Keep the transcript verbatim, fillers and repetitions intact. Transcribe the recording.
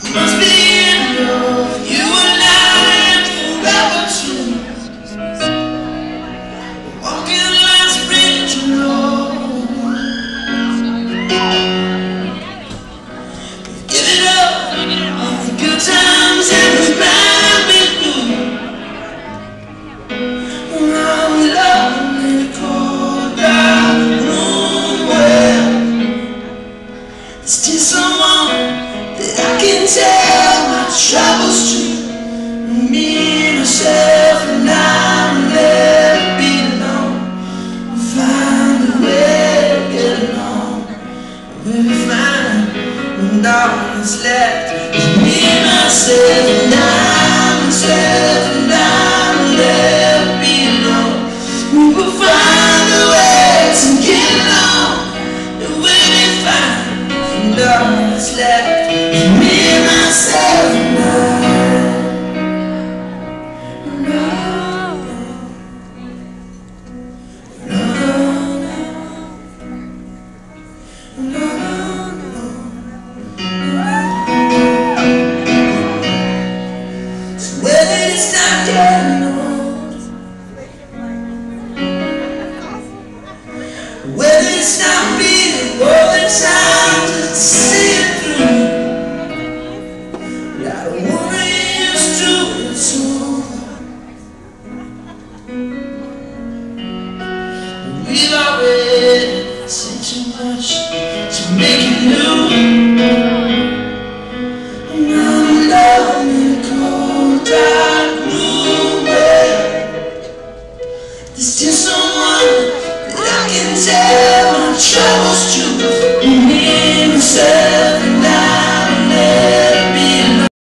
Must be in love. You and I and forever too. Walking lines original. Give it up. All the good times and the bad we knew. Now we love in the cold dark room. Well, there's still someone that I can tell my troubles to. Me, myself, and I'll never be alone. We'll find a way to get along. We'll be fine when all that's left is me, myself, and I, myself.